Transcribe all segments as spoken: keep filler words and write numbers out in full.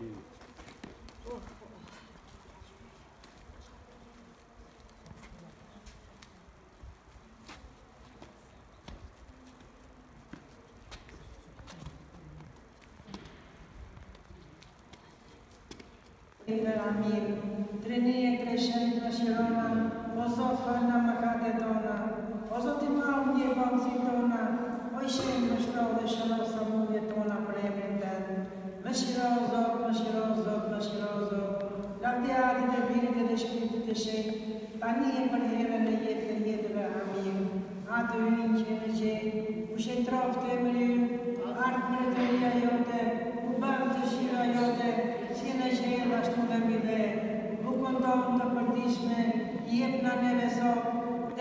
Amir, trenie crescent na Shirona, Osofa na Macadedona, Osotima Uniebam Zidona, Oishem Mashtrode Shalosa Mugetona Bremendan, Mashirozot, Mashirozot, Mashirozot, Lavdiati de Viride de Spiritu de Shei, Panie Parhera de Yet de Yedva Amir, Atu Inchene, Ushe Trof Temelu, Art Militaria Yote, Ubam Shira Yote, Sina Shela Stunamide, Bukontom da Partisme, Yepna Neveso,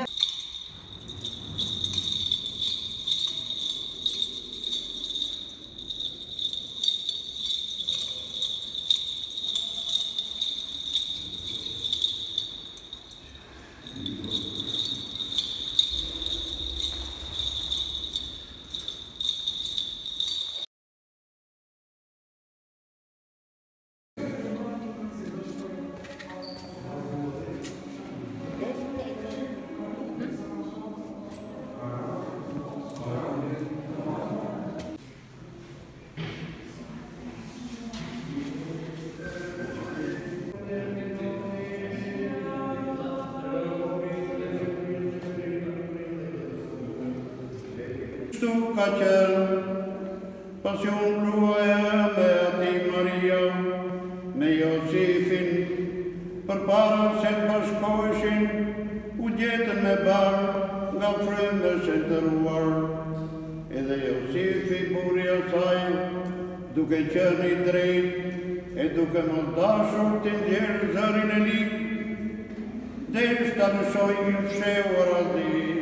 Stu Kacel, Passion Gloria Beati Maria, med Josefin, förparar sett barskoisin, udjeten med barn, gav frönder sätter roar. Ede Josefi Boria sai, duke kärni drej, e duke moldashur till Jerusalem elik, dels där soj vsevarazi.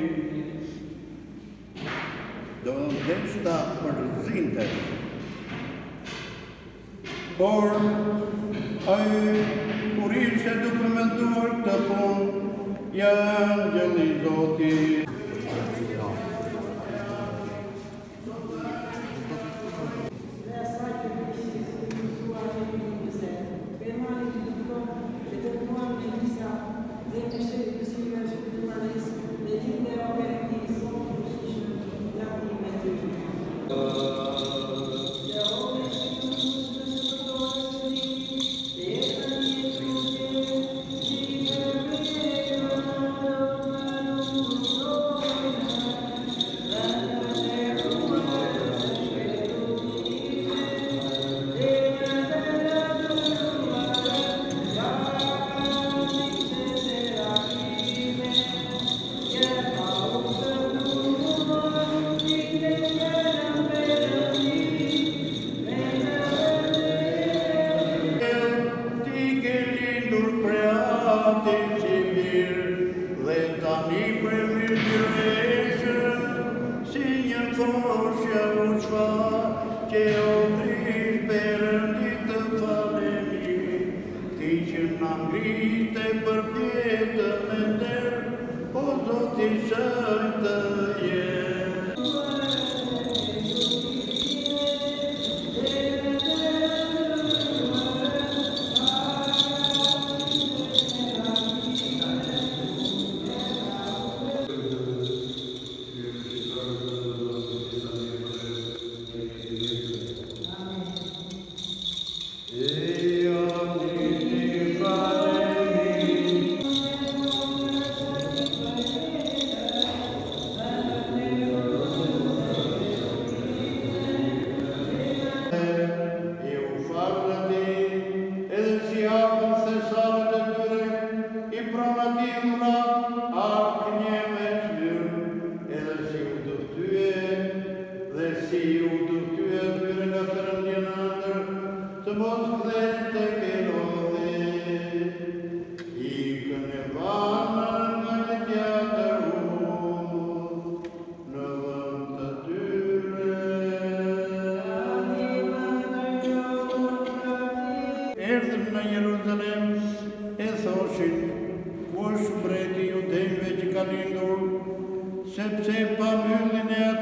Donde está presente? Por ai purirse documentul tăpun, e angelizoti.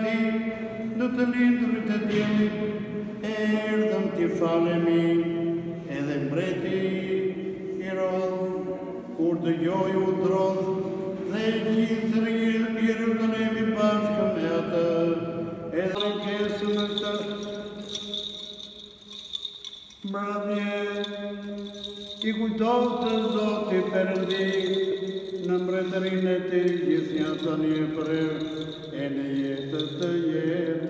Erdem till falle mig, edhe mbreti i rodh, kur të gjoj u drodh, dhe gjithë Jerusalemi bashkë me atë, edhe rënkesë në të mbrëmje, i kujtov të Zoti Perëndi, në mbretërinë e tij gjithnjë tani e prerë, e në jetës të jetë.